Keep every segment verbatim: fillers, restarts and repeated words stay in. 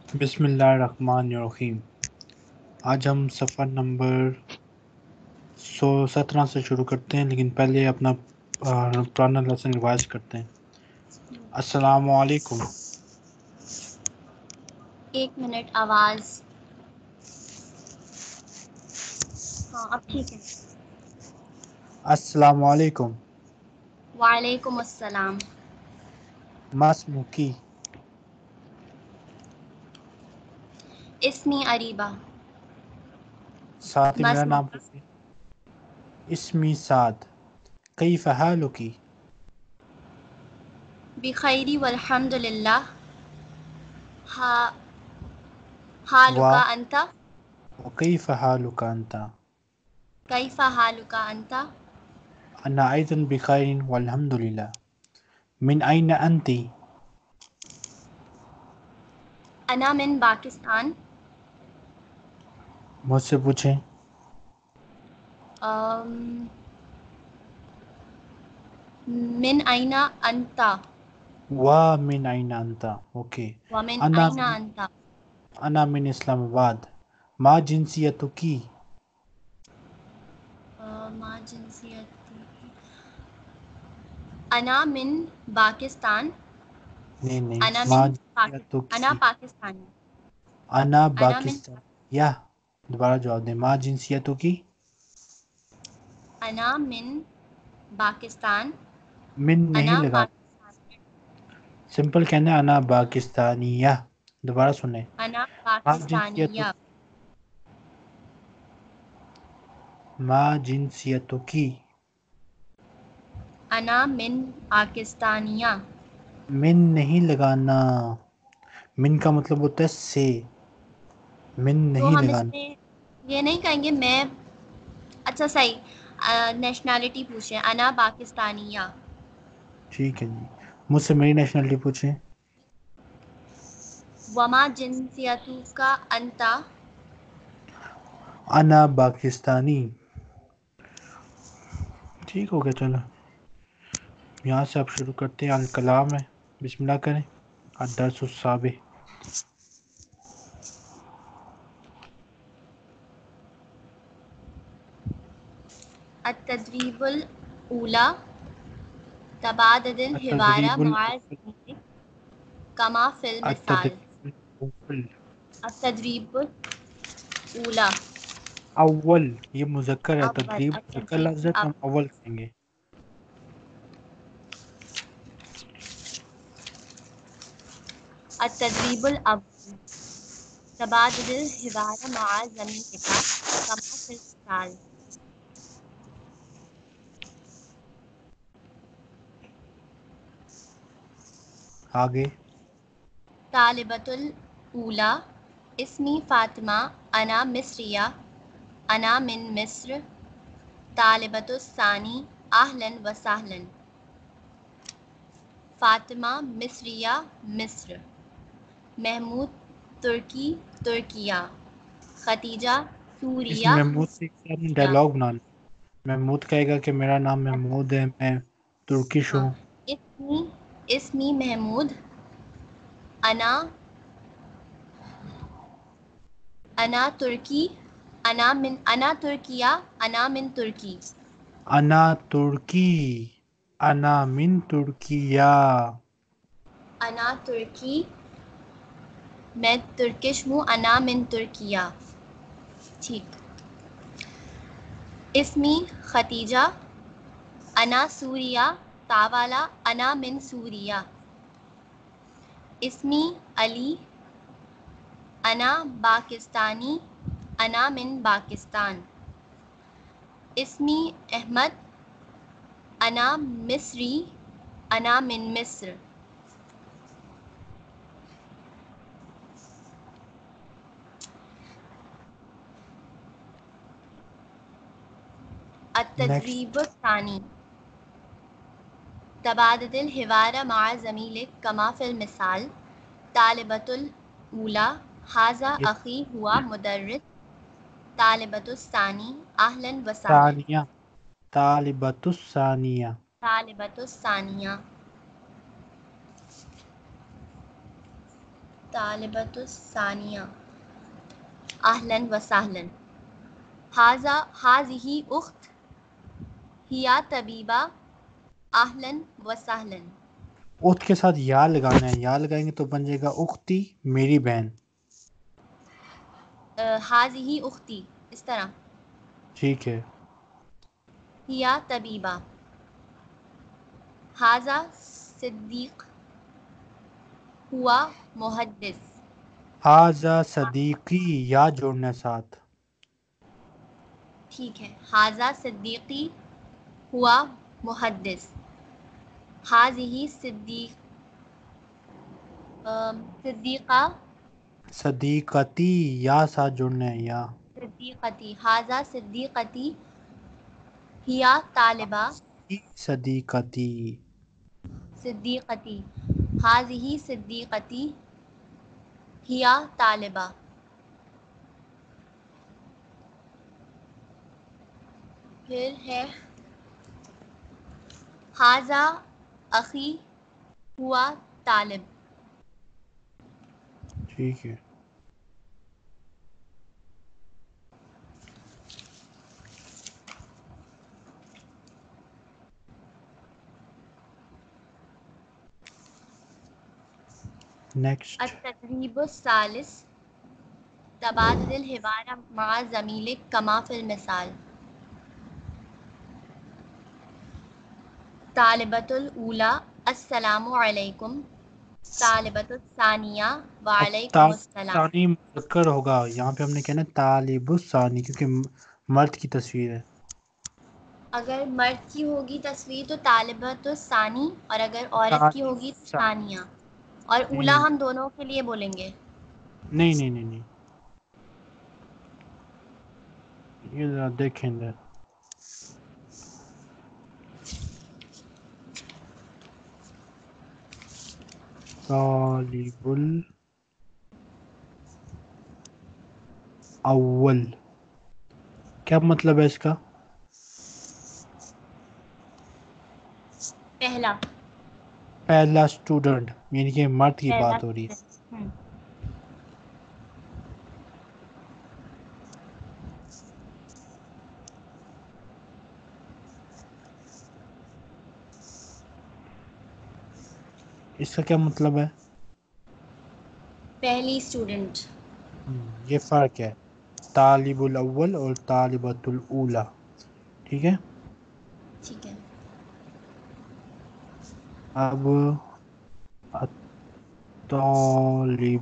بسم اللہ الرحمن الرحیم۔ آج ہم صفحہ نمبر سو سترہ سے شروع کرتے ہیں، لیکن پہلے اپنا آ، پرانا لیسن ریوائز کرتے ہیں۔ السلام علیکم۔ ایک منٹ آواز، ہاں اب ٹھیک ہے۔ السلام علیکم۔ وعلیکم السلام۔ ما اسمکی؟ اسمی اریبہ۔ ساتھ ہی میرا نام مسموک پوچھیں۔ اسمی سعد۔ کیف حالکی؟ بخیری والحمد للہ۔ ہا و حالک انت؟ وکیف حالک انت؟ کیف حالک انت؟ انا ایضا بخیر والحمد للہ۔ من این انتی؟ انا من پاکستان۔ مجھ سے پوچھیں۔ ام، من این انت؟ و من این انت؟ اوکے۔ ومن انا این انت؟ انا من اسلام آباد۔ ما جنسیتکی؟ ما جنسیت؟ انا من پاکستان۔ نہیں نہیں، انا ما من پاکستان، انا جنسیتکی؟ پاکستانی۔ انا انا من پاکستان یا دوبارہ جواب دیں۔ ما جنسیتوں کی؟ انا من پاکستان۔ من نہیں انا لگانا، پاکستان۔ سمپل کہنا ہے انا پاکستانیہ۔ دوبارہ سنیں۔ انا ما جنسیتوں پاکستانیہ۔ ما جنسیتوں کی؟ انا من پاکستانیہ۔ من نہیں لگانا، من کا مطلب ہوتا ہے سے، من تو نہیں ہم اس لگانا۔ میں یہ نہیں کہیں گے میں، اچھا صحیح، نیشنلٹی پوچھیں، انا پاکستانیہ۔ ٹھیک ہے جی، مجھ سے میری نیشنلٹی پوچھیں۔ وما جنسیتک انت؟ انا پاکستانی۔ ٹھیک ہو گیا، چلو یہاں سے آپ شروع کرتے ہیں۔ الکلام ہے، بسم اللہ کریں۔ الدرس السابع۔ التدریب الاولی، تبادل الحوار التدریب مع الاول زميلك كما في المثال۔ التدریب الاول التدریب الاولی، اول، یہ مذکر ہے، اول، تدریب اچھا مذکر جی، لفظ ہے تو اب ہم اول کہیں گے۔ التدریب الاول، تبادل الحوار مع زميلك كما في المثال۔ آگے۔ طالبۃ الاولی، اسمی فاطمہ، انا مصریہ، انا من مصر۔ طالبۃ الثانی، اہلا و سہلا، فاطمہ مصریہ مصر، محمود ترکی ترکیہ، خدیجہ اس سوریہ محمود سے آپ نے سوریہ۔ ڈائلاگ بنا لیا۔ محمود کہے گا کہ میرا نام محمود ہے، میں ترکش ہاں، ہوں۔ اسمی اسمی محمود، انا انا ترکی، انا من انا ترکیہ، انا من ترکی۔ انا ترکی، انا من ترکیہ۔ انا ترکی، میں ترکش ہوں، انا من ترکیہ۔ ٹھیک۔ اسمی ختیجہ، انا سوریہ، تاوالا، انا من سوریہ۔ اسمی علی، انا پاکستانی، انا من پاکستان۔ اسمی احمد، انا مصری، انا من مصر۔ نیکسٹ۔ التدریب الثانی، تبادل الحوار مع زميلك كما في المثال۔ طالبۃ الاولی، ھذا اخی ہوا مدرس۔ طالبۃ الثانی، اہلا و سہلا، ثانیہ، طالبۃ الثانیہ۔ طالبۃ الثانیہ۔ طالبۃ الثانیہ اہلا وسہلا. ھذا ھذہ اخت ہی طبیبہ اہلا وسہلا. اخت کے ساتھ یا لگانا ہے، یا لگائیں گے تو بن جائے گا اختی میری بہن. ھذہ اختی اس طرح. ٹھیک ہے. ہی طبیبہ. ھذا صدیق ہوا محدث. ھذا صدیقی، یا جوڑنا ہے ساتھ. ٹھیک ہے. ھذا صدیقی ہوا محدث. ھذہ صدیق صدیقہ صدیقتی، یا ساتھ جوڑنا ہے، یا. صدیقتی. ھذا صدیقتی ہی طالبہ صدیقتی. صدیقتی. ھذہ صدیقتی ہی طالبہ. پھر ہے ھذا اخی ہوا طالب. ٹھیک ہے. نیکسٹ. التدریب الثالث تبادل الحوار مع زمیلک کما فی المثال. طالبۃ الاولی السلام علیکم. طالبۃ الثانیہ اب وعلیکم طالب السلام. ثانی مذکر ہوگا، یہاں پہ ہم نے کہنا ہے طالب الثانی، کیونکہ مرد کی تصویر ہے. اگر مرد کی ہوگی تصویر تو طالبۃ الثانی، اور اگر عورت کی طالب ہوگی تو ثانی. ثانیہ. اور نہیں اولا نہیں ہم دونوں کے لیے بولیں گے. نہیں نہیں نہیں نہیں یہ ذرا دیکھیں گے. طالب الاول کیا مطلب ہے اس کا؟ پہلا. پہلا اسٹوڈنٹ، یعنی کہ مرد کی پہلا بات ہو رہی ہے. اسٹوڈنٹ. ہم. اس کا کیا مطلب ہے؟ پہلی اسٹوڈنٹ. ہم، یہ فرق ہے طالب الاول اور طالبۃ الاولی. ٹھیک ہے. ٹھیک ہے. اب الطالب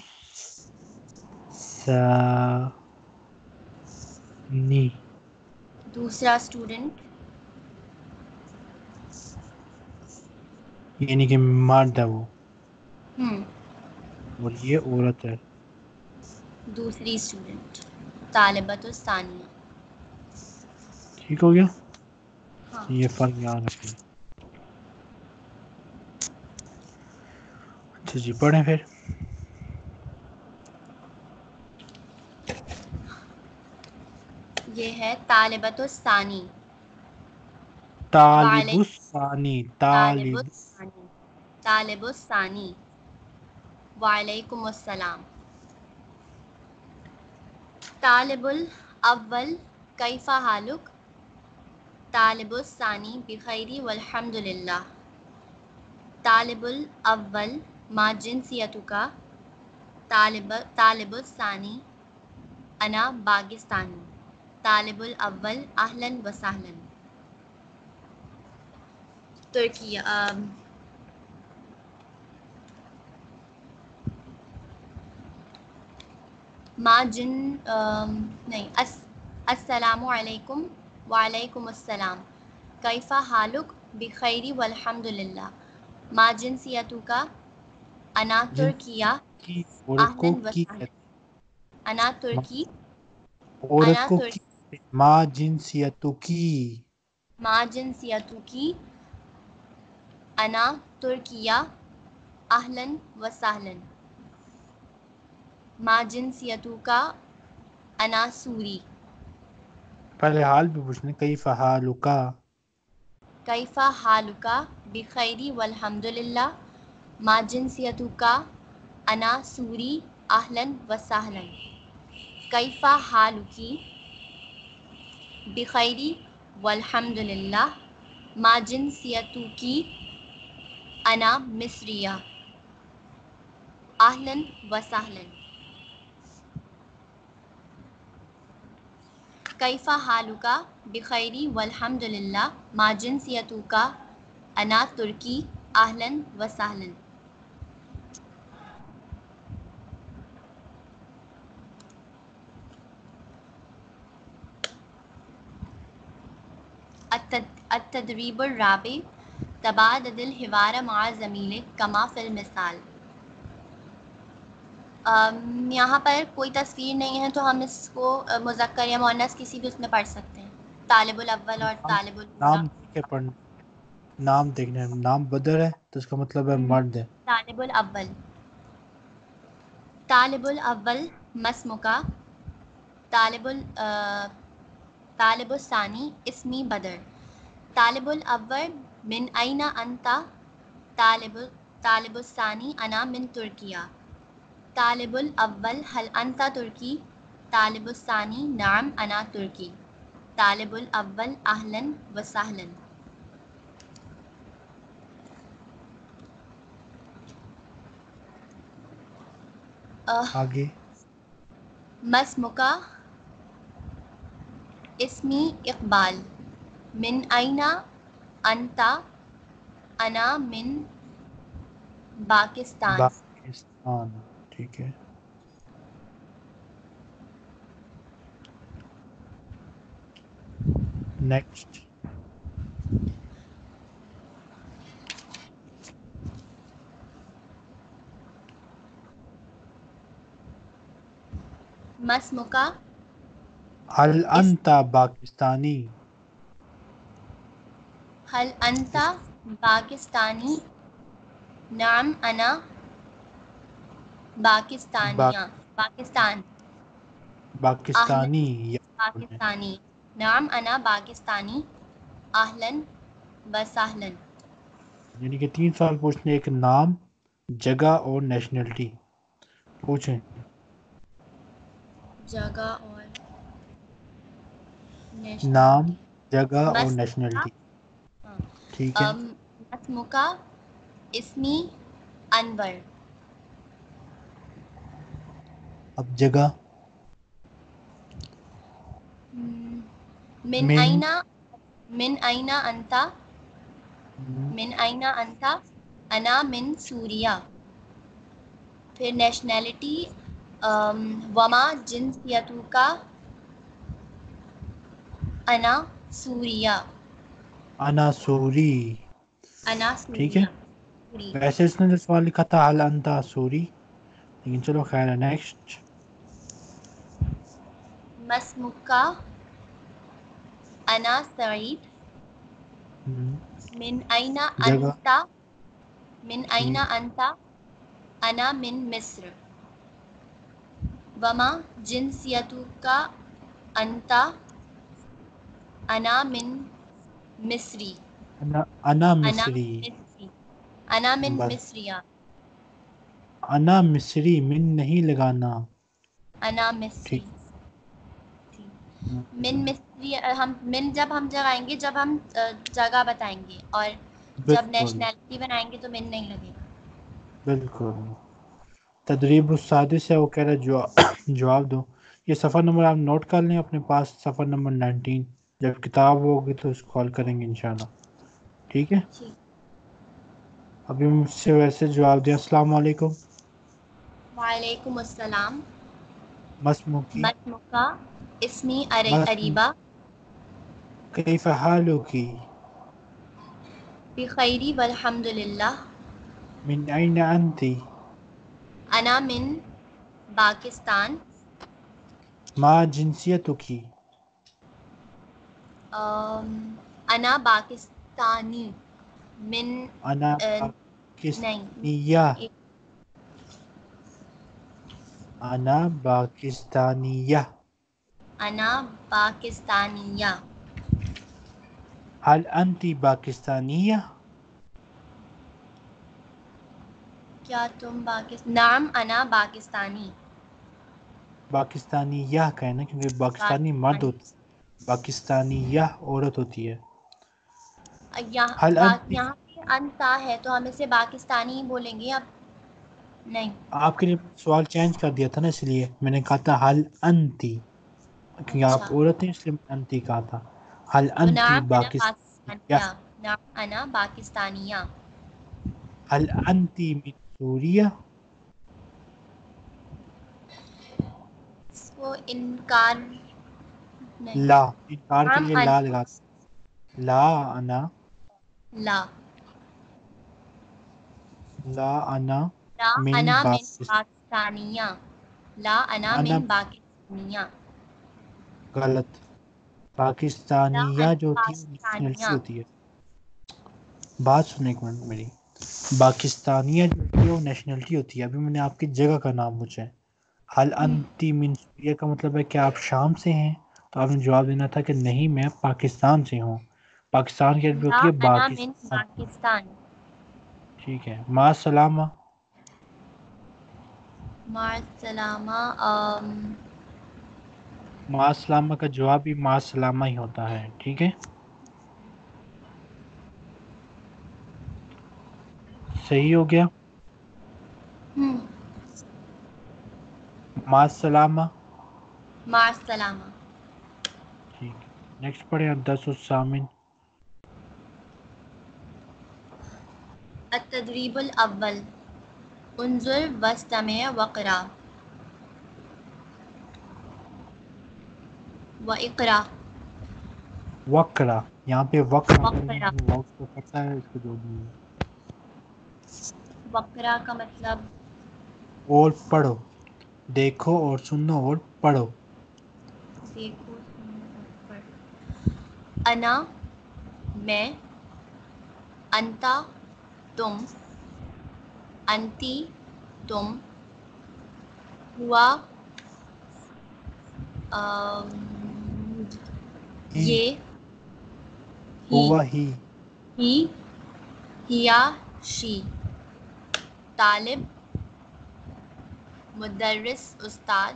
الثانی، دوسرا اسٹوڈنٹ. یعنی کہ مرد ہے وہ، ہم. اور یہ عورت ہے. دوسری اسٹوڈنٹ طالبۃ الثانیہ. ٹھیک ہو گیا. ہاں. یہ فرق یاد رکھیں. اچھا جی، پڑھیں پھر. یہ ہے طالبۃ الثانی. طالب وعلیکم. الثانی، طالب طالب. الثانی. طالب الثانی. وعلیکم السلام. طالب الاول کیف حالک. طالب الثانی بخیر والحمد للہ. طالب الاول ما جنسیتک. طالب طالب الثانی انا پاکستانی. طالب الاول اہلا وسہلا. ترکی آم، ما جن آم، نہیں اس السلام علیکم. وعلیکم السلام. کیف حالک بخیر والحمد للہ. ما جنسیتک. انا جن ترکیہ کی عورت اہلا کو کی وسہلا. کہتے انا ہیں؟ ترکی. عورت انا کو کی ترکی. کہتے ہیں؟ ما جنسیتو کی. ما جنسیتکی. انا ترکیہ اہلا وسہلا. ما جنسیتک. انا سوری. پہلے حال بھی پوچھنے، کیف حالک. کیف حالک بخیر والحمد للہ. ما جنسیتک. أنا سوري أهلا وسهلا. كيف حالك؟ بخير والحمد لله. ما جنسيتك؟ أنا مصرية. أهلا وسهلا. كيف حالك؟ بخير والحمد لله. ما جنسيتك؟ أنا تركي. أهلا وسهلا. التدريب الرابع تبادل الحوار مع زميلك كما في المثال. یہاں پر کوئی تصویر نہیں ہے تو ہم اس کو مذکر یا مؤنث کسی بھی اس میں پڑھ سکتے ہیں. طالب الاول اور طالب الاولیٰ. نام دیکھ کے پڑھنا، نام دیکھنا ہے. نام بدر ہے تو اس کا مطلب ہے مرد ہے. طالب الاول. طالب الاول مسمکا. طالب ال طالب الثانی اسمی بدر. طالب الاول من أين أنت؟ طالب طالب الثانی أنا من تركيا. طالب الأول هل أنت تركي؟ طالب الثانی نعم أنا تركي. طالب الأول أهلا وسهلا. آگے ما اسمك؟ اسمی اقبال. من أين أنت؟ أنا من پاکستان. پاکستان. ٹھیک ہے. نیکسٹ. ما اسمك؟ هل انت پاکستانی؟ هل أنت باکستانی؟ نعم أنا باکستانیہ. پاکستان. پاکستانی. پاکستانی. نعم أنا باکستانی. اہلا وسہلا. یعنی کہ تین سوال پوچھنے، ایک نام، جگہ اور نیشنلٹی. پوچھیں. جگہ اور نام، نیشنلٹی. جگہ اور نیشنلٹی. ٹھیک ہے. اسمکا اسمی انور. اب جگہ. من من أين من أين أنت؟ من أين أنت؟ أنا من سوریا. پھر نیشنلٹی وما جنسیتک؟ أنا سوریا. انا سوری. أنا ٹھیک ہے. سوری. ویسے اس نے جو سوال لکھا تھا حل انتا سوری، لیکن چلو خیر ہے. نیکسٹ. ما اسمک؟ أنا سعید. من أين جگہ. أنت؟ من أين أنت؟ أنا من مصر. وما جنسيتك أنت؟ أنا من مصري. انا انا أنا مصری. مصري. أنا من بس مصرية. انا مصری، من نہیں لگانا. أنا مصري. ٹھیک. من مصری ہم من جب ہم جگائیں گے جب ہم جگہ بتائیں گے، اور جب بالکل نیشنلٹی بنائیں گے تو من نہیں لگے گا. بالکل. تدریب السادس ہے، وہ کہہ رہا ہے جواب جواب دو. یہ صفحہ نمبر آپ نوٹ کر لیں اپنے پاس، صفحہ نمبر نائنٹین. جب کتاب ہوگی تو اس کو کال کریں گے انشاءاللہ. ٹھیک ہے. ٹھیک. ابھی مجھ سے ویسے جواب دیں. السلام علیکم. وعلیکم السلام. مسموکی. مسمکا اسمی مسم اریبہ. کیف حالکی؟ بخیری والحمد للہ. من این انتی؟ انا من پاکستان. ما جنسیتکی؟ انا پاکستانی. من انا نہیں پاکستانیہ. انا پاکستانیہ. انا پاکستانیہ. هل انتی پاکستانیہ؟ کیا تم پاکستانی؟ نعم انا پاکستانی. پاکستانی یہ کہنا کیونکہ پاکستانی مرد ہوتا ہے، پاکستانی یہ عورت ہوتی ہے. یہاں حل با- انت، یہاں پہ انتا ہے تو ہم اسے پاکستانی ہی بولیں گے. اب نہیں. آپ کے لیے میں نے سوال چینج کر دیا تھا نا، اس لیے میں نے کہا تھا حل انتی، کیونکہ اچھا. آپ عورت ہیں اس لیے میں نے انتی کہا تھا. حل تو انتی نعم انا پاکستانیہ، پاکستانیہ. نعم انا پاکستانیہ. حل انتی من سوریہ. اس کو انکار نہیں. لا، انکار کے نعم لیے لا انا لگا، لا انا، لا. لا انا لا من انا من پاکستان. پاکستانیہ. لا انا انا من پاکستانیہ. غلط، لا پاکستانیہ انا جو ہوتی ہے وہ پاکستانیہ. نیشنلٹی ہوتی ہے. بات سنیں ایک منٹ میری، پاکستانیہ جو ہوتی ہے وہ نیشنلٹی ہوتی ہے. ابھی میں نے آپ کی جگہ کا نام پوچھا ہے. حل ہم. انتی من سوریہ کا مطلب ہے کہ آپ شام سے ہیں، تو آپ نے جواب دینا تھا کہ نہیں میں پاکستان سے ہوں. پاکستان کی عربی لا ہوتی ہے انا من پاکستان. پاکستان. ٹھیک ہے، ما السلامہ. مع السلامہ. ام، ما السلامہ کا جواب بھی ما السلامہ ہی ہوتا ہے. ٹھیک ہے، صحیح ہو گیا. ہم، ما السلامہ. مع السلامہ. ٹھیک ہے، نیکسٹ پڑھیں الدرس الثامن. التدریب الاول. انظر واستمع وقرا. واقرا. وقرا، یہاں پہ وقرا وقرا. وقت کو کرتا ہے، اس کو جو بھی ہے. وقرا کا مطلب اور پڑھو، دیکھو اور سنو اور پڑھو. دیکھو سنو اور پڑھ. انا میں، انتا تم، انتی تم، ہوا ام، ہی، یہ، ہی، ہوا ہی، ہی، ہیا شی. طالب، مدرس استاد،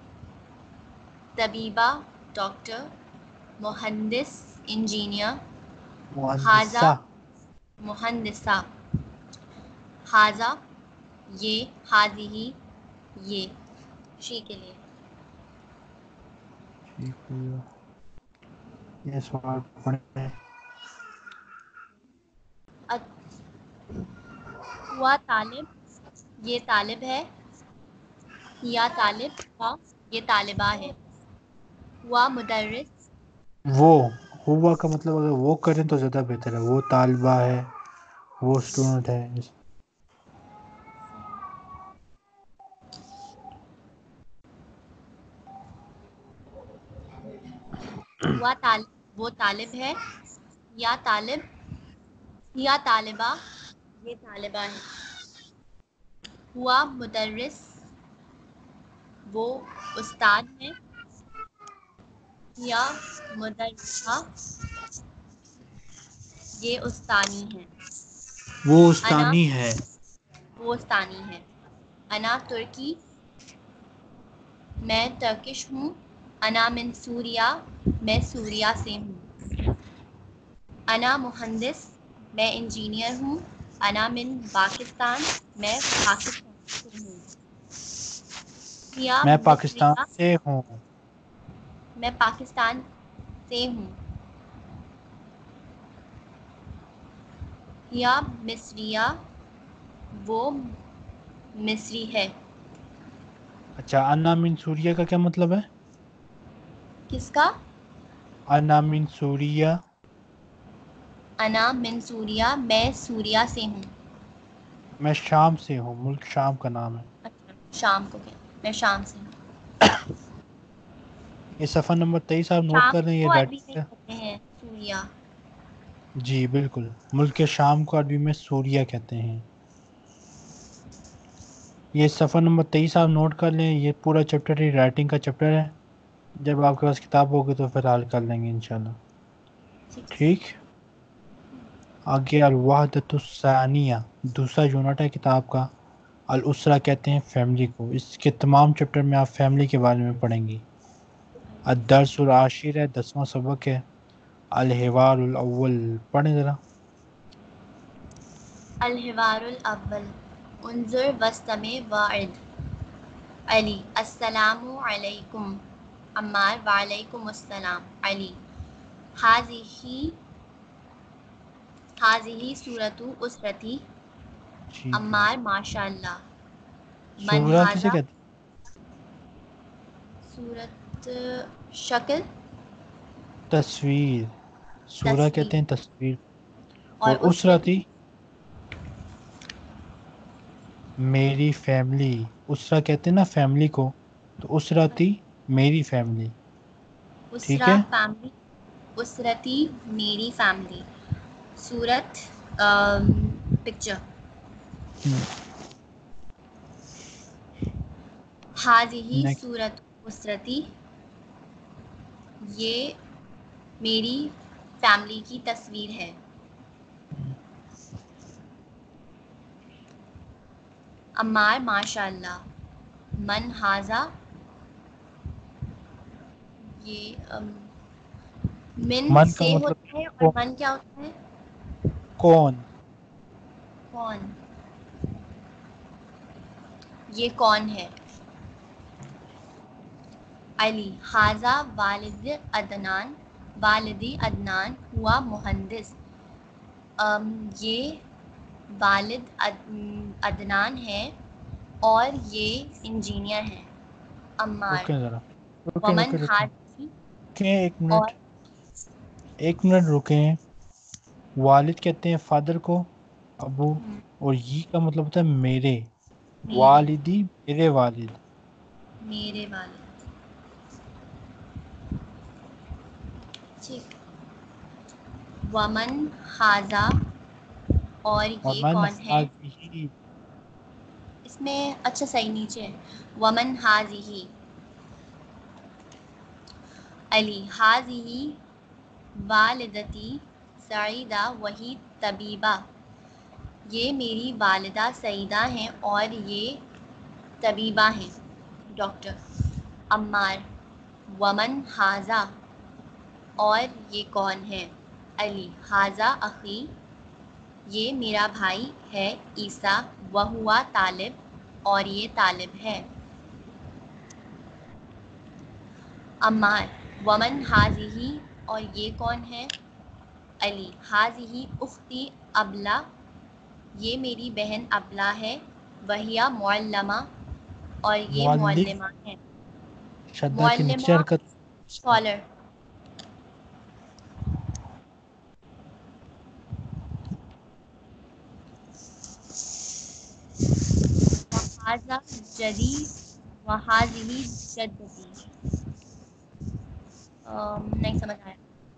طبیبہ ڈاکٹر، مہندس انجینئر، حاضہ مہندسہ. مہندسہ، حاضہ یہ، حاضی یہ، شی کے لیے. ٹھیک ہو گیا، یہ سوال پڑھیں. اچ- ہوا طالب، یہ طالب ہے. یا طالب، ہوا یہ طالبہ ہے. ہوا مدرس، وہ، ہوا کا مطلب اگر وہ کریں تو زیادہ بہتر ہے. وہ طالبہ ہے، وہ اسٹوڈنٹ ہے. ہوا طالب وہ طالب ہے. یا طالب، یا طالبہ یہ طالبہ ہے. ہوا مدرس وہ استاد ہے. یا مدرسہ یہ استانی ہے. وہ انا استانی ہے. وہ استانی ہے. انا ترکی میں ٹرکش ہوں. انا من سوریہ میں سوریہ سے ہوں. انا مہندس میں انجینئر ہوں. انا من پاکستان میں پاکستان سے ہوں. یا میں پاکستان مصریہ سے ہوں. میں پاکستان سے ہوں. یا مصریہ وہ مصری ہے. اچھا، انا من سوریہ کا کیا مطلب ہے؟ کس کا؟ انا من سوریہ. انا من سوریہ میں سوریہ سے ہوں. میں شام سے ہوں، ملک شام کا نام ہے. اچھا، شام کو کیا؟ میں شام سے ہوں. یہ صفحہ نمبر تیئیس آپ نوٹ شام کر رہے ہیں، یہ کو عربی میں رائٹنگ ہے. کہتے ہیں سوریہ. جی بالکل، ملک شام کو عربی میں سوریہ کہتے ہیں. یہ صفحہ نمبر تیئیس آپ نوٹ کر لیں. یہ پورا چیپٹر ہی رائٹنگ کا چیپٹر ہے. جب آپ کے پاس کتاب ہوگی تو پھر حل کر لیں گے انشاءاللہ. ٹھیک، آگے الوحدۃ الثانیہ دوسرا یونٹ ہے کتاب کا. الاسرہ کہتے ہیں فیملی کو. اس کے تمام چیپٹر میں آپ فیملی کے بارے میں پڑھیں گی. الدرس العاشر ہے، دسواں سبق ہے. الحوار الاول پڑھیں ذرا. الحوار الاول انظر واستمع واعد. علی السلام علیکم. عمار وعلیکم السلام. علی حاضی حاضی صورت اسرتی. ٹھیک ہے. عمار ماشاء اللہ. من سورہ کسے حاضہ کہتے صورت شکل ہیں؟ تصویر. سورہ کہتے تصویر. ہیں تصویر. اور اور اسرتی اسرتی میری فیملی. اسرہ کہتے ہیں نا فیملی کو، تو اسرتی میری فیملی. ٹھیک اسرا ہے. فیملی. اسرتی میری فیملی. صورت پکچر. ہم، حاضی نیکسٹ. صورت اسرتی. یہ میری فیملی کی تصویر ہے. عمار ماشاء اللہ. من حاضہ یہ ام، من من کا سے مطلب ہوتا ہے اور کون؟ من کیا ہوتا ہے؟ کون. کون. یہ کون ہے؟ علی حاضہ والد عدنان. والدی عدنان ہوا مہندس. ام، یہ والد عد- عدنان ہے اور یہ انجینئر ہیں. عمار رکیں ذرا. رکیں ومن رکیں رکیں حاضی رکیں ایک اور منٹ. ایک منٹ رکیں. والد کہتے ہیں فادر کو، ابو. ہم، اور یہ کا مطلب ہوتا ہے میرے. میرے والدی میرے والد. میرے والد. ٹھیک. ومن حاضہ اور اور یہ من کون ہے؟ حاضی. اس میں اچھا صحیح نیچے ہے. ومن حاضی. علی حاضی والدتی سعیدہ وہی طبیبہ. یہ میری والدہ سعیدہ ہیں اور یہ طبیبہ ہیں، ڈاکٹر. عمار ومن حاضہ اور یہ کون ہے؟ علی حاضہ اخی. یہ میرا بھائی ہے عیسیٰ. وہوا طالب اور یہ طالب ہے. عمار ومن حاضی اور یہ کون ہے؟ علی حاضی اختی ابلا. یہ میری بہن ابلا ہے. وہیہ معلمہ اور یہ معلم معلمہ ہے. شدہ کے نیچے معلمہ حرکت. اسکالر. وحاذا جدی وحاذی جدتی. ام، نہیں سمجھ آیا.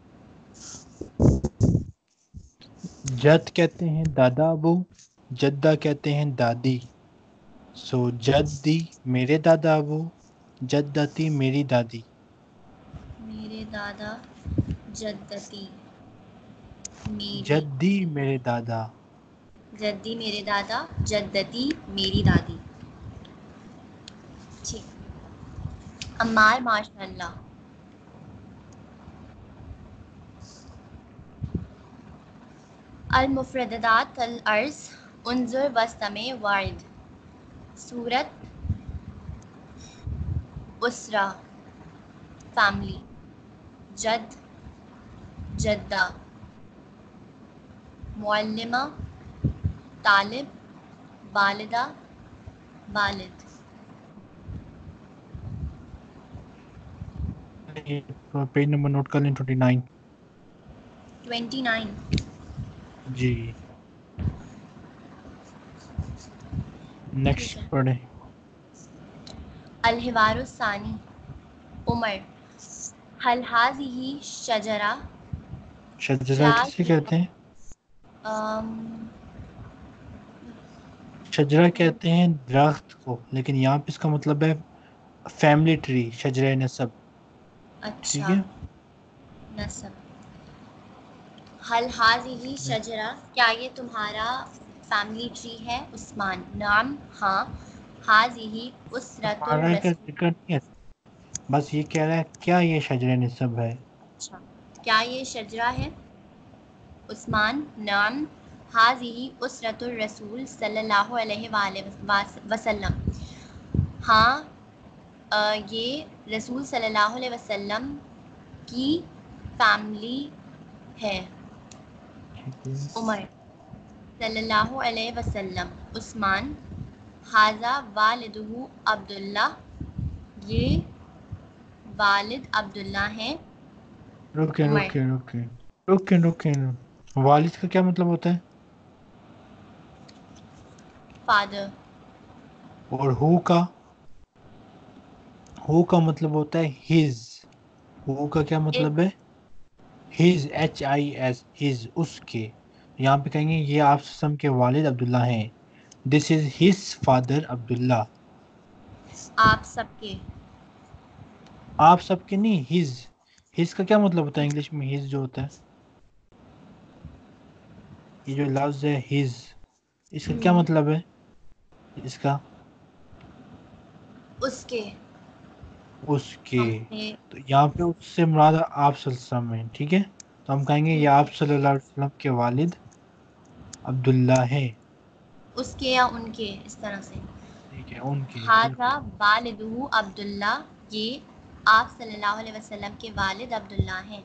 جد کہتے ہیں دادا ابو. جدہ کہتے ہیں دادی. سو جدی میرے دادا ابو. جدتی میری دادی. میرے دادا. جدتی میری. جدی میرے دادا. جدی میرے دادا. جدتی میری دادی. ٹھیک. عمار ماشاء اللہ. المفردات الارض انظر واستمع واعد. صورت اسرہ فیملی. جد جدہ. معلمہ طالب. والدہ والد. پیج نمبر نوٹ کر لیں ٹوئنٹی نائن. Twenty nine. جی ٹھیک نیکسٹ ہے. پڑھیں. الحوار الثانی. عمر حل هذه شجرہ. شجرہ کیا کسے یہ کہتے ہیں؟ ام، شجرہ کہتے ہیں درخت کو، لیکن یہاں پہ اس کا مطلب ہے فیملی ٹری، شجرہ نسب. ٹھیک اچھا ہے. نسب. حل هذه شجرہ کیا یہ تمہارا فیملی ٹری ہے؟ عثمان نعم ہاں، حاذہ اسرۃ فارغ کا الرسول. ذکر نہیں ہے، بس یہ کہہ رہا ہے کیا یہ شجر نسب ہے؟ اچھا، کیا یہ شجرہ ہے؟ عثمان نعم حاذہ اسرۃ الرسول صلی اللہ علیہ وآلہ وسلم. ہاں آ, یہ رسول صلی اللہ علیہ وسلم کی فیملی ہے. ٹھیک ہے، عمر صلی اللہ علیہ وسلم. عثمان ھذا والدہ عبداللہ، یہ والد عبداللہ ہیں. رکیں عمر رکیں رکیں رکیں رکیں والد کا کیا مطلب ہوتا ہے؟ فادر. اور ہو کا ہو کا مطلب ہوتا ہے ہز. ہو کا کیا مطلب ہے؟ His, H I S, his, اس کے. یہاں پہ کہیں گے یہ آپ وسلم کے والد عبداللہ ہیں. This is his father Abdullah. آپ سب کے. آپ سب کے نہیں، ہز. ہز کا کیا مطلب ہوتا ہے انگلش میں؟ ہز جو ہوتا ہے، یہ جو لفظ ہے ہز، اس کا کیا ہم، مطلب ہے؟ اس کا اس کے. اس کے. ہم نے تو یہاں پہ اس سے مراد آپ صلی اللہ علیہ وسلم ہے. ٹھیک ہے، تو ہم کہیں گے یہ آپ صلی اللہ علیہ وسلم کے والد عبداللہ ہے. اس کے یا ان کے، اس طرح سے. ٹھیک ہے، ان کے. ھذا والدہ عبداللہ، یہ آپ صلی اللہ علیہ وسلم کے والد عبداللہ ہیں.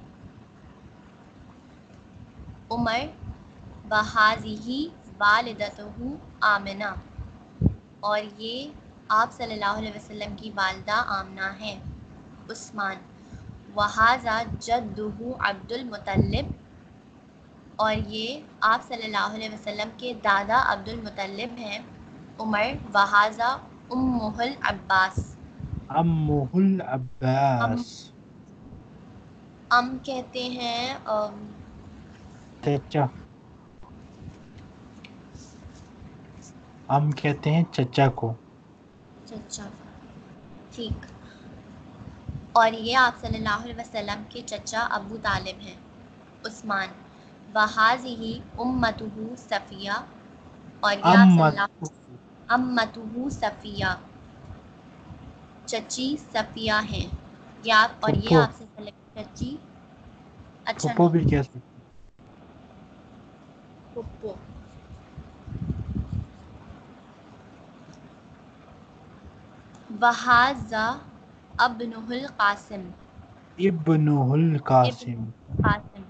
عمر وھذہ والدتہ آمنہ، اور یہ آپ صلی اللہ علیہ وسلم کی والدہ آمنہ ہیں. عثمان وھذا جدہ عبد المطلب، اور یہ آپ صلی اللہ علیہ وسلم کے دادا عبد المطلب ہیں. عمر وھذا امہ العباس، عمہ ام العباس. ام کہتے ہیں ام، چچا. ہم کہتے ہیں چچا کو. چچا. ٹھیک. اور یہ آپ صلی اللہ علیہ وسلم کے چچا ابو طالب ہیں. عثمان وھذہ امتہ صفیہ، اور یہ آپ صلی امت اللہ امتہ صفیہ، چچی صفیہ ہیں. یہ آپ اور یہ پھپھو آپ سے پہلے چچی. اچھا پھپھو بھی نہیں، کہہ سکتے. پھپھو. وھذا ابنہ القاسم، ابنہ ابن القاسم. قاسم.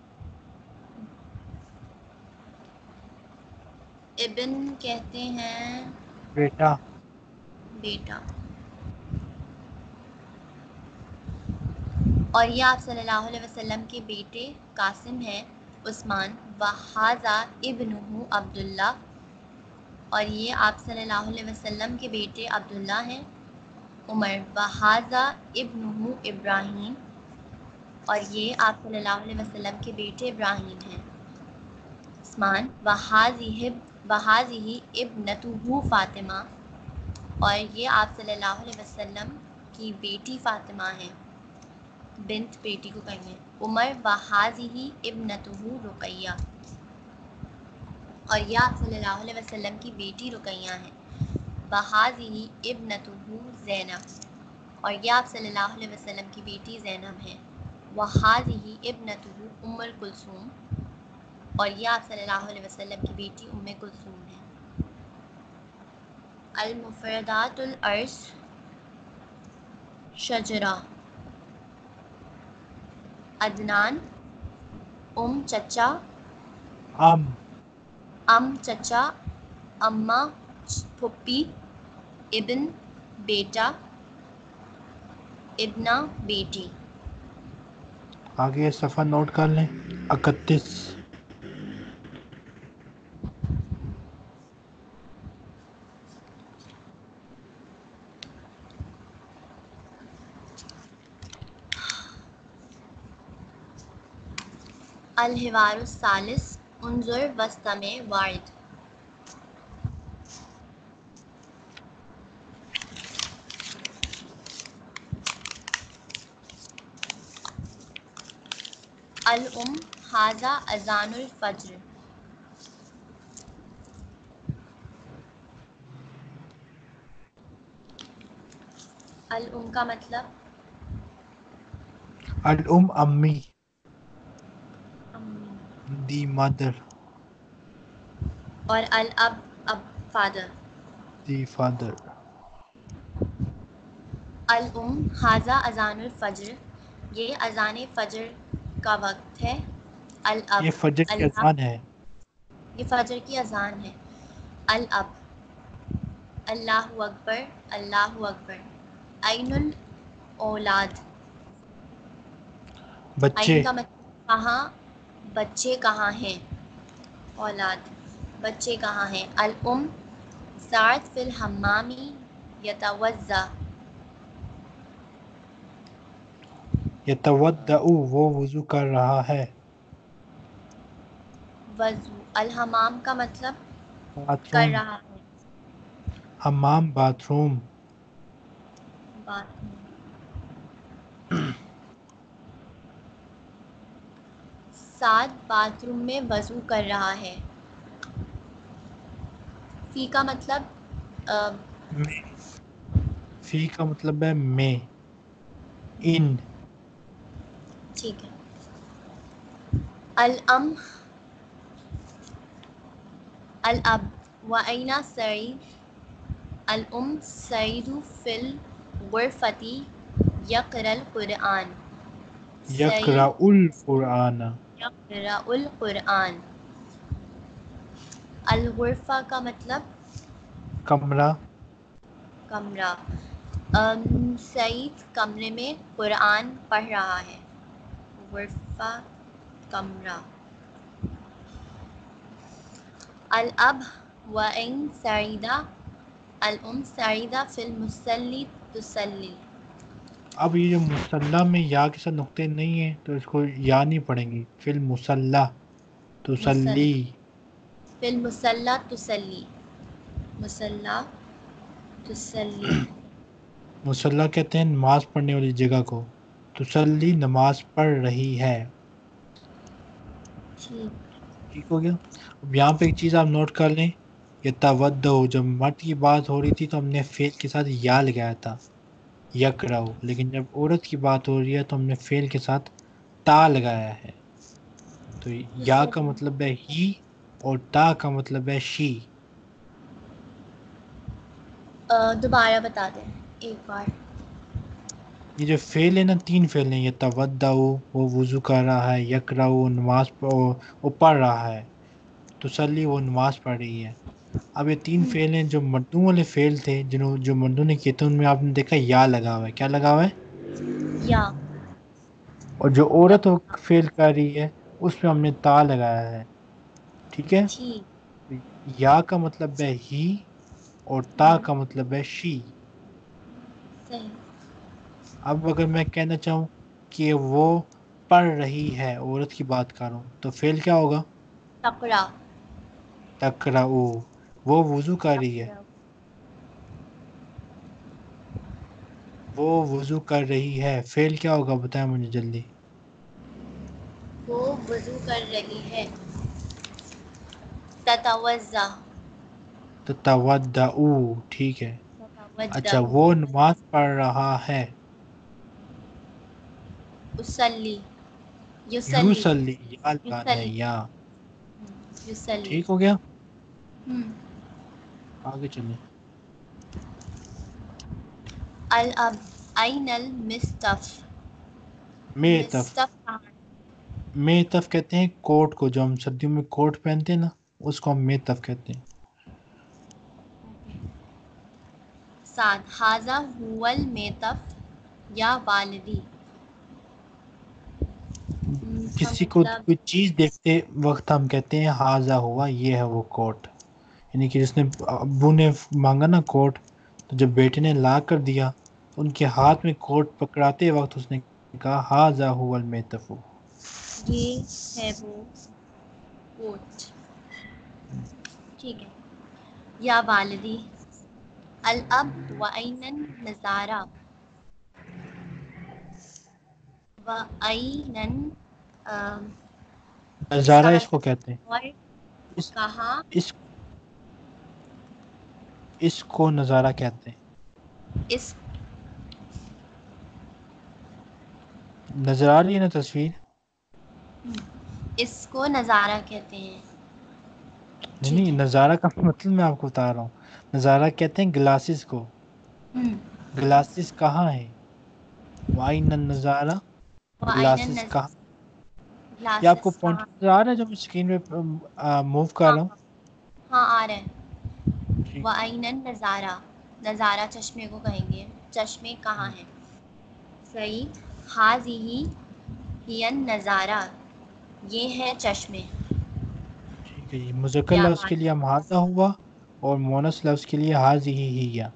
ابن کہتے ہیں بیٹا. بیٹا. اور یہ آپ صلی اللہ علیہ وسلم کے بیٹے قاسم ہیں. عثمان وھذا ابنہ عبداللہ، اور یہ آپ صلی اللہ علیہ وسلم کے بیٹے عبداللہ ہیں. عمر وھذا ابنہ ابراہیم، اور یہ آپ صلی اللہ علیہ وسلم کے بیٹے ابراہیم ہیں. عثمان وھذہ وھذہ ابنتہ فاطمہ، اور یہ آپ صلی اللہ علیہ وسلم کی بیٹی فاطمہ ہیں. بنت بیٹی کو کہیں گے. عمر وھذہ ابنتہ رقیہ، اور یہ آپ صلی اللہ علیہ وسلم کی بیٹی رقیہ ہیں. وھذہ ابنتہ زینب، اور یہ آپ صلی اللہ علیہ وسلم کی بیٹی زینب ہیں. وھذہ ابنتہ ام کلثوم، اور یہ آپ صلی اللہ علیہ وسلم کی بیٹی ام کلثوم ہیں. المفردات الارث شجرہ. عدنان ام چچا، ام. ام چچا، اماں پھوپھی، ابن بیٹا، ابنہ بیٹی. آگے صفحہ نوٹ کر لیں. اکتیس. الحوار الثالث انظر واستمع وعد. الام ھذا اذان الفجر. الام کا مطلب الام امی، امی، دی مدر، اور الاب اب فادر. The father. الام ھذا اذان الفجر، یہ اذان فجر کا وقت ہے. الاب یہ فجر کی اللہ، اذان ہے. یہ فجر کی اذان ہے. الاب اللہ اکبر، اللہ اکبر. عین الاولاد، بچے، عین کا مطلب کہاں، بچے کہاں ہیں. اولاد بچے کہاں ہیں. الام ساعت فی الحمام یتوضا، یتودع وہ وضو کر رہا ہے. وضو الحمام کا مطلب باتھ کر روم، رہا ہے. حمام باتھ روم. بات سعد باتھ روم میں وضو کر رہا ہے. فی کا مطلب آ، میں، فی کا مطلب ہے میں، ان. ٹھیک ہے. الام الاب وأین سعید. الام سعید فی الغرفۃ یقرأ القرآن. یقرأ سعید القرآن. یقرأ القرآن. الغرفہ کا مطلب کمرہ، کمرہ. ام، سعید کمرے میں قرآن پڑھ رہا ہے. غرفہ کمرہ. الاب وأین سعیدہ. الام سعیدہ فی المصلی تصلی. اب یہ جو مسلح میں یا کے ساتھ نقطے نہیں ہیں تو اس کو یا نہیں پڑھیں گی. فی المصلی مصلی تسلی. فی المصلی تصلی. مصلی تصلی. مصلی کہتے ہیں نماز پڑھنے والی جگہ کو. تسلی نماز پڑھ رہی ہے. ٹھیک. ٹھیک ہو گیا. اب یہاں پہ ایک چیز آپ نوٹ کر لیں، یہ تودع جب مرد کی بات ہو رہی تھی تو ہم نے فعل کے ساتھ یا لگایا تھا یکرہو، لیکن جب عورت کی بات ہو رہی ہے تو ہم نے فعل کے ساتھ تا لگایا ہے. تو یا کا تصلی. مطلب ہے ہی اور تا کا مطلب ہے شی. آ، دوبارہ بتا دیں ایک بار. یہ جو فعل ہے نا، تین فعل ہیں. یہ تودع وہ وضو کر رہا ہے، یکرہ وہ نماز پڑھ- وہ پڑھ رہا ہے، تسلی وہ نماز پڑھ رہی ہے. اب یہ تین فعل ہیں جو مردوں والے فعل تھے، جنہوں جو مردوں نے کیے تھے، ان میں آپ نے دیکھا یا لگا ہوا ہے. کیا لگا ہوا ہے؟ یا اور جو یا عورت فعل کر رہی ہے اس میں ہم نے تا لگایا ہے. ٹھیک ہے. ٹھیک. یا کا مطلب ہے ہی اور تا ہم، کا مطلب ہے شی. صحیح. اب اگر میں کہنا چاہوں کہ وہ پڑھ رہی ہے، عورت کی بات کر رہا ہوں، تو فعل کیا ہوگا؟ تقرا. تقرأ وہ وضو کر رہی ہے. تقرا. وہ وضو کر رہی ہے. فعل کیا ہوگا بتائیں مجھے جلدی. وہ وضو کر رہی ہے. تتوضا. تتودع ٹھیک ہے. تتودع. اچھا وہ نماز پڑھ رہا ہے. اسلی. یسلی. یوسلی یا لگانا ہے یسلی. یا. یسلی. ٹھیک ہو گیا. ہم. آگے چلیں. الاب این المصطف. میتف. مصطف کہاں ہے؟ میتف کہتے ہیں کوٹ کو، جو ہم سردیوں میں کوٹ پہنتے ہیں نا، اس کو ہم میتف کہتے ہیں. سعد ھذا ھو المیتف یا والدی. اس کا کسی کو مطلب کوئی چیز دیکھتے وقت ہم کہتے ہیں ھذا ہوا، یہ ہے وہ کوٹ. یعنی کہ جس نے ابو نے مانگا نا کوٹ، تو جب بیٹے نے لا کر دیا تو ان کے ہاتھ میں کوٹ پکڑاتے وقت اس نے کہا ھذا ھو المیتف. یہ ہے وہ کوٹ. ٹھیک ہے. یا والدی. الاب وأین النظارہ. وأین آم، اس کا نظارہ اس کو کہتے ہیں. مطلب اور اس کہاں. اس اس کو نظارہ کہتے ہیں. اس نظر آ رہی ہے نا تصویر؟ اس کو نظارہ کہتے ہیں. نہیں ٹھیک نہیں، ہے. نظارہ کا مطلب میں آپ کو بتا رہا ہوں. نظارہ کہتے ہیں گلاسز کو. ہم گلاسز کہاں ہے؟ وائن النظارہ. وَأَيْنَ گلاسز النَّظَارَ کہاں؟ یہ آپ کو گلاسز پوائنٹ کہاں؟ نظر آ رہا ہے جو میں اسکرین پہ موو کر ہاں رہا ہوں؟ ہاں آ رہا ہے. ٹھیک. وَأَيْنَ النَّظَارَ نظارہ چشمے کو کہیں گے. چشمے کہاں ہیں؟ صحیح. هَذِهِ هِيَ النَّظَارَ یہ ہے چشمے. ٹھیک ہے جی. مذکر یا لفظ کے بات لیے ہم ھذا ہوا اور مونث لفظ کے لیے ھذِہ ہِیَ.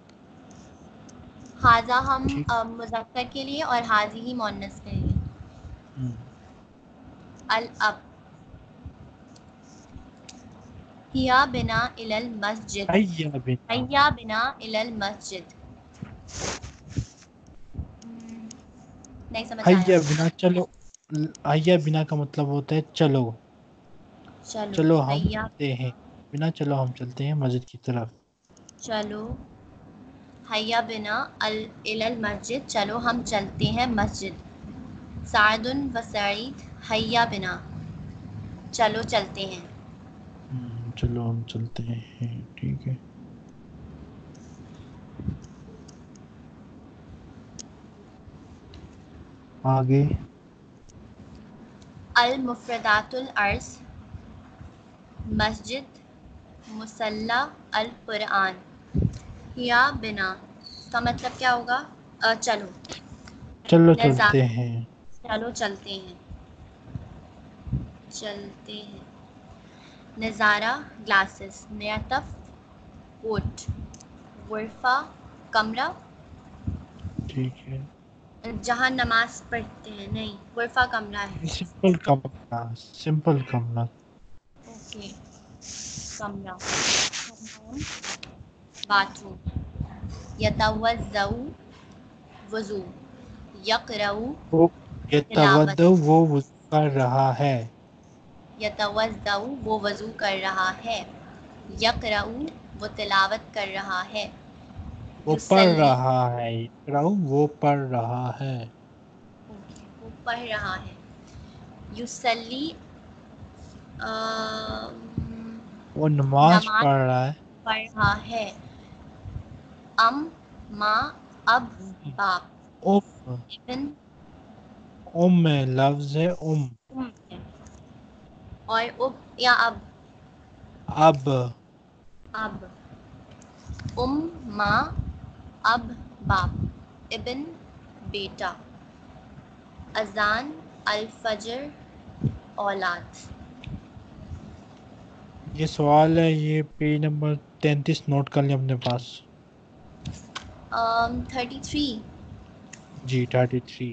ھذا ہم ٹھیک. مذکر کے لیے اور ھذِہ مؤنث کے لیے. ہم. الاب ہِیَ بنا الی المسجد. حیّ بنا. ہیّا بنا الی المسجد. ہم، نہیں سمجھ آیا. حیّ بنا چلو. حیّ بنا کا مطلب ہوتا ہے چلو. چلو ہم ہیا چلتے ہیں. بنا چلو ہم چلتے ہیں مسجد کی طرف. چلو. ہیّا بنا الی المسجد چلو ہم چلتے ہیں مسجد. سعد و سعید ہیّا بنا چلو چلتے ہیں. ہم، چلو ہم چلتے ہیں. ٹھیک ہے. آگے. المفردات الارض مسجد مصلی القرآن. ہیا بنا اس کا مطلب کیا ہوگا؟ آ, چلو. چلو نظارہ چلتے ہیں. چلو چلتے ہیں. چلتے ہیں. نظارہ گلاسز. معطف کوٹ. غرفہ کمرہ ٹھیک ہے. جہاں نماز پڑھتے ہیں. نہیں غرفہ کمرہ ہے. سمپل کمرہ. سمپل کمرہ. اوکے. کمرہ حمام باتھ روم. یتوضؤ وضو. یقرأ وہ تلاوت. یتودع وہ وضو کر رہا ہے. یتوضؤ وہ وضو کر رہا ہے. یقرأ وہ تلاوت کر رہا ہے. وہ پڑھ یصلی رہا ہے. یقرأ وہ پڑھ رہا ہے. اوکے وہ پڑھ رہا ہے. یصلی آم، وہ نماز نماز پڑھ رہا ہے. پڑھ رہا ہے. ام ماں اب باپ. ام. ابن ام میں لفظ ہے ام. ام ہے. اور اب یا اب اب. اب. ام ماں اب باپ. ابن بیٹا. اذان الفجر اولاد. یہ سوال ہے، یہ پیج نمبر تینتیس نوٹ کر لیں اپنے پاس. Thirty three. جی تھرٹی تھری.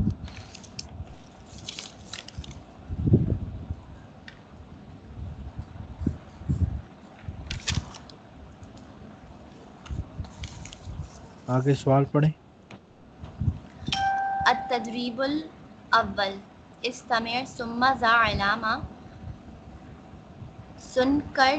آگے سوال پڑھیں. التدریب الاول استمع ثم ضع علامہ. سن کر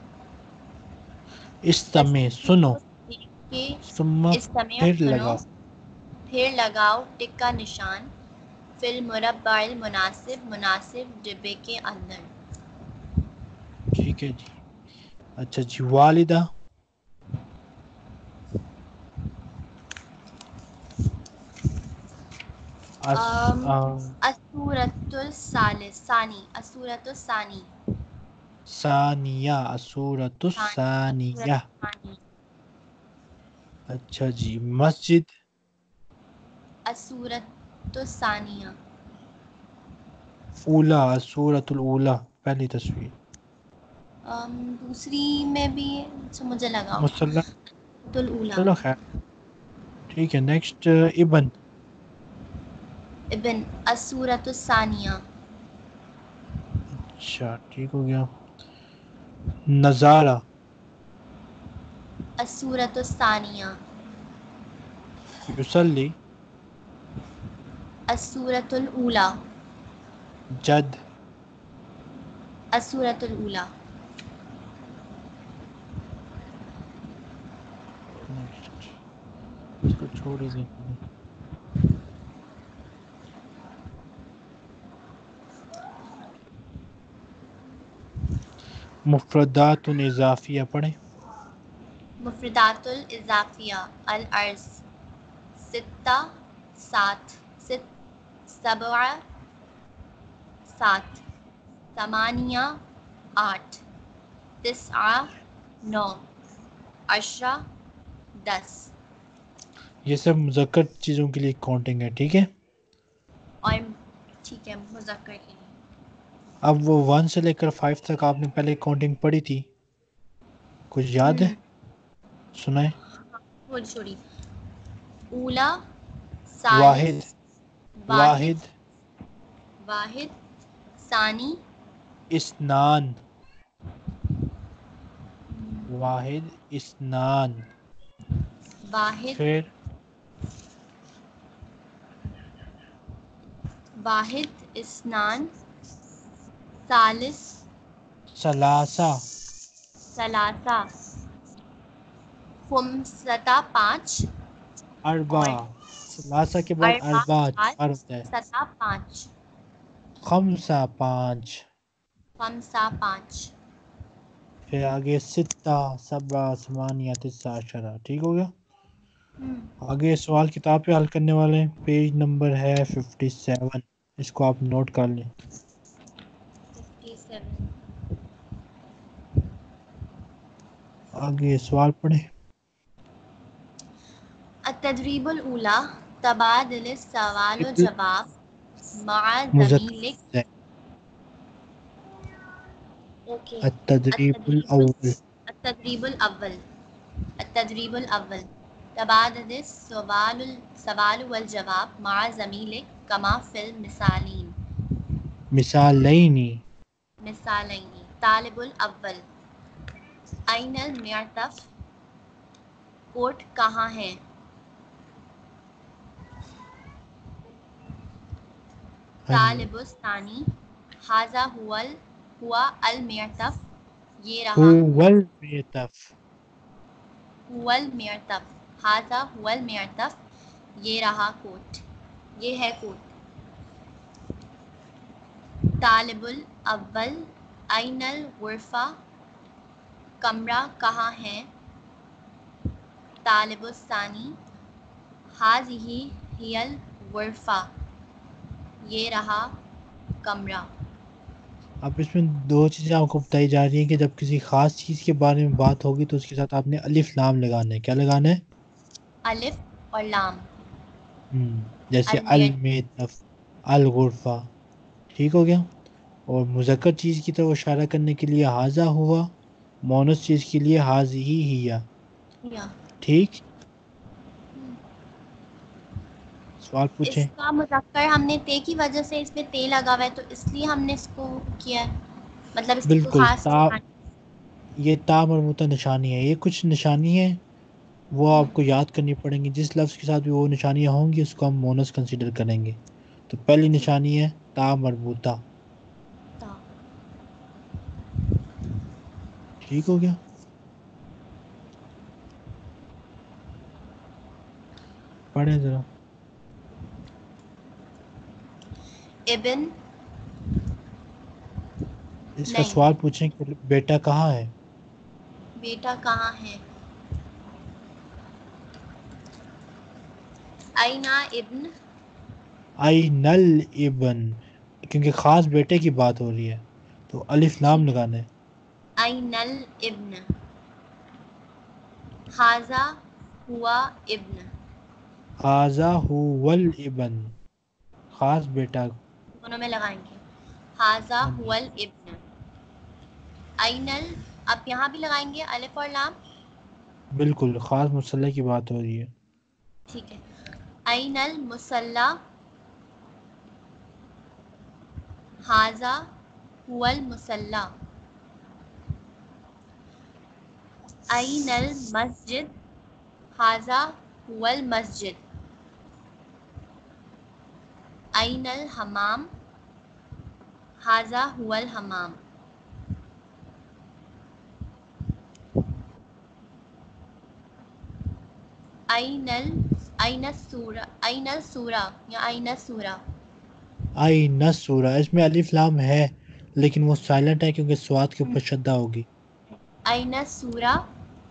استمع تصویر سنو. کو دیکھ کے ثم استمع پھر سنو. لگاؤ. پھر لگاؤ ٹک کا نشان. فی المربع المناسب مناسب ڈبے کے اندر. ٹھیک ہے جی. اچھا جی. والدہ. اس آم، السورۃ الثالث ثانی السورۃ الثانی. ثانیہ. السورۃ السورۃ الثانیہ. الثانی. اچھا جی. مسجد. السورۃ الثانیہ. اولی. السورۃ الاولی پہلی تصویر. ام، دوسری میں بھی اچھا مجھے لگا مسلح. تو الاولیٰ. چلو خیر. ٹھیک ہے. نیکسٹ ابن. ابن السورۃ الثانیہ. اچھا ٹھیک ہو گیا. نظارہ. السورۃ الثانیہ. یصلی. السورۃ الاولیٰ. جد. السورۃ الاولیٰ. نیکسٹ. اس کو چھوڑ ہی دیں. مفردات اضافیہ پڑھیں. مفردات الاضافیہ الارض ستہ سات ست سبع سات ثمانیہ آٹھ تسعہ نو عشرہ دس. یہ سب مذکر چیزوں کے لیے کاؤنٹنگ ہے. ٹھیک ہے. اور ٹھیک ہے مذکر کے لیے. اب وہ ون سے لے کر فائیو تک آپ نے پہلے کاؤنٹنگ پڑھی تھی, کچھ یاد ہے؟ سنائیں. تھوڑی چھوڑی. اولا واحد ثالث واحد واحد واحد ثانی اثنان واحد اثنان واحد پھر واحد اثنان ثالث ثلاثہ ثلاثہ خمسطہ پانچ اربع. اور ثلاثہ کے بعد اربع اربع بعد چار ہوتا ہے. سطح پانچ خمسہ پانچ, خمسہ پانچ. پھر آگے ستہ سبع ثمانیہ تسعہ عشرہ. ٹھیک ہو گیا. ہم، آگے سوال کتاب پہ حل کرنے والے ہیں. پیج نمبر ہے ففٹی سیون, اس کو آپ نوٹ کر لیں. Fifty seven. آگے سوال پڑھیں. التدریب الاولی تبادل سوال و جواب مع زمیلک. مذکر ہے. اوکے. التدریب التدریب الاول. التدریب الاول التدریب الاول تبادل السوال السوال والجواب مع زمیلک کما فی المثالین. مثالین. مثالین. طالب الاول این المعطف کوٹ کہاں ہے؟ طالب الثانی ھذا هو ال ہوا المعطف یہ رہا هو المعطف. هو المعطف ھذا هو المعطف یہ رہا کوٹ یہ ہے کوٹ. طالب الاول این الغرفہ کمرہ کہاں ہے؟ طالب الثانی ھذہ ہی الغرفہ یہ رہا کمرہ. اب اس میں دو چیزیں آپ کو بتائی جا رہی ہیں کہ جب کسی خاص چیز کے بارے میں بات ہوگی تو اس کے ساتھ آپ نے الف لام لگانا ہے. کیا لگانا ہے؟ الف اور لام. ہم، جیسے المعطف. المعطف الغرفہ. ٹھیک ہو گیا. اور مذکر چیز کی طرف اشارہ کرنے کے لیے ھذا ہوا, مونث چیز کے لیے ھذہ ہی. ٹھیک. سوال اس پوچھیں. کا مذکر ہم نے تے کی وجہ سے اس میں تے لگا ہوا ہے تو اس لیے ہم نے اس کو کیا ہے, مطلب اس کی کوئی بالکل. خاص تا نشانی. یہ تا مربوطہ نشانی ہے. یہ کچھ نشانی ہے وہ آپ کو یاد کرنی پڑیں گی. جس لفظ کے ساتھ بھی وہ نشانیاں ہوں گی اس کو ہم مونث کنسیڈر کریں گے. تو پہلی نشانی ہے تا مربوطہ. تا. ٹھیک ہو گیا. پڑھیں ذرا. ابن اس کا نہیں سوال پوچھیں کہ بیٹا کہاں ہے؟ بیٹا کہاں ہے؟ این ابن این الابن, کیونکہ خاص بیٹے کی بات ہو رہی ہے تو الف لام ٹھیک ہے. لگانا ہے. این الابن ھذا ہوا ابن. ھذا هو الابن, خاص بیٹا. دونوں میں لگائیں گے. ھذا ہاں هو جی الابن. این ال اب یہاں بھی لگائیں گے الف اور لام. بالکل خاص مسئلے کی بات ہو رہی ہے. ٹھیک ہے. این المصلی ھذا هو المصلی. این المسجد ھذا هو المسجد. این الحمام ھذا هو الحمام. این ال این السورہ این السورہ یا این السورہ. این السورہ, اس میں الف لام ہے لیکن وہ سائلنٹ ہے کیونکہ سواد کے اوپر شدہ ہوگی. أين السورة؟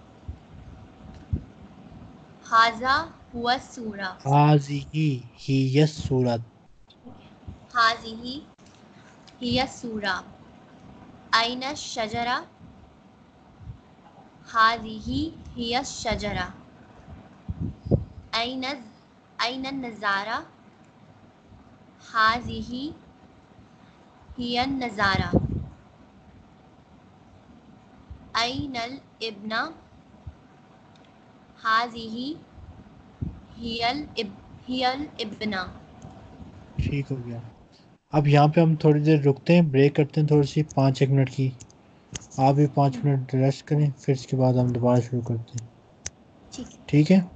هذا هو السورة. هذه هي السورة. هذه هي السورة. أين الشجرة؟ هذه هي الشجرة. أين أين النظارة؟ هذه هي النظارة. أين الابنة؟ هذه هي الاب هي الابنة. ٹھیک ہو گیا. اب یہاں پہ ہم تھوڑی دیر رکتے ہیں، بریک کرتے ہیں تھوڑی سی پانچ ایک منٹ کی. آپ بھی پانچ منٹ ریسٹ کریں، پھر اس کے بعد ہم دوبارہ شروع کرتے ہیں. ٹھیک ہے. ٹھیک ہے.